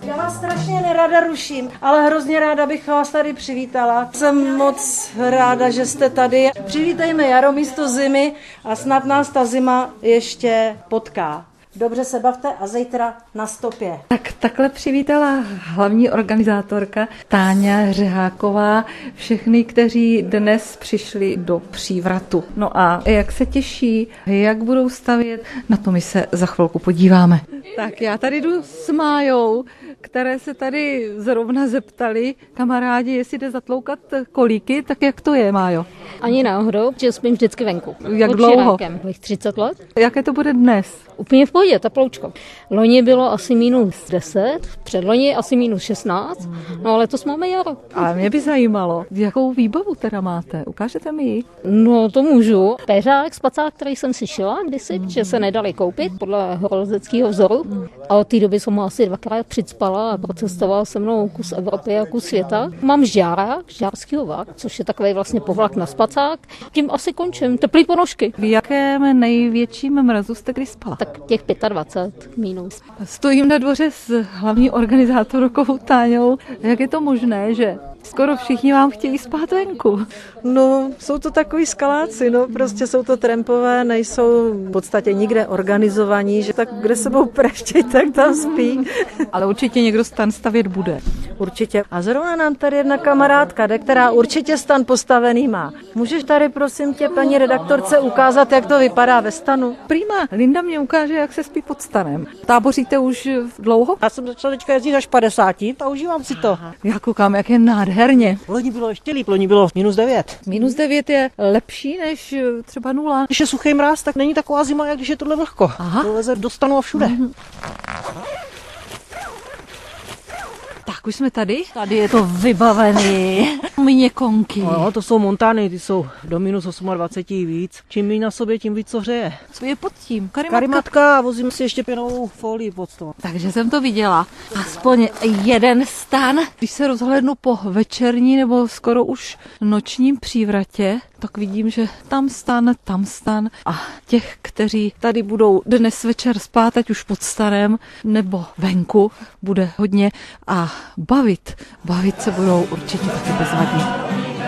Já vás strašně nerada ruším, ale hrozně ráda bych vás tady přivítala. Jsem moc ráda, že jste tady. Přivítejme jaro místo zimy a snad nás ta zima ještě potká. Dobře se bavte a zítra na stopě. Tak takhle přivítala hlavní organizátorka Táňa Řeháková všechny, kteří dnes přišli do Přívratu. No a jak se těší, jak budou stavět, na to my se za chvilku podíváme. Tak já tady jdu s Májou, které se tady zrovna zeptali kamarádi, jestli jde zatloukat kolíky, tak jak to je, Májo? Ani náhodou, že spím vždycky venku. Jak dlouho? 30 let. Jaké to bude dnes? Úplně v pohodě, teploučko. Loni bylo asi -10, předloni asi -16, no ale letos máme jaro. Ale mě by zajímalo, jakou výbavu teda máte, ukážete mi ji? No to můžu. Péřák, spacák, který jsem si šila kdysi, že se nedali koupit podle horolezeckého vzoru. A od té doby jsem ho asi 2krát přicpala a procestoval se mnou kus Evropy a kus světa. Mám žára, žárskýho vlak, což je takový vlastně povlak na spacák. Tím asi končím. Teplý ponožky. V jakém největším mrazu jste kdy spala? Tak těch 25 minus. Stojím na dvoře s hlavní organizátorkou Táňou. Jak je to možné, že skoro všichni vám chtějí spát venku? No, jsou to takový skaláci, no, prostě jsou to trampové, nejsou v podstatě nikde organizovaní, že tak kde se budou preštět, tak tam spí. Ale určitě někdo stan stavět bude. Určitě. A zrovna nám tady jedna kamarádka jde, která určitě stan postavený má. Můžeš tady, prosím tě, paní redaktorce, ukázat, jak to vypadá ve stanu? Prima, Linda mě ukáže, jak se spí pod stanem. Táboříte už dlouho? Já jsem začala teďka jezdit až 50 a užívám si to. Já koukám, jak je nádherně. Loni bylo ještě líp, loni bylo -9. -9 je lepší než třeba 0. Když je suchý mráz, tak není taková zima, jak když je tohle vlhko. Aha. To leze do stanu a všude. Tak už jsme tady. Tady je to vybavený. Měkonky. No, to jsou montány, ty jsou do -28 i víc. Čím méně na sobě, tím víc co hřeje. Co je pod tím? Karimatka a vozím si ještě pěnovou folii pod to. Takže jsem to viděla. Aspoň jeden stan. Když se rozhlédnu po večerní nebo skoro už nočním Přívratě, tak vidím, že tam stan a těch, kteří tady budou dnes večer spát, ať už pod stanem nebo venku, bude hodně a bavit se budou určitě taky bezvadně.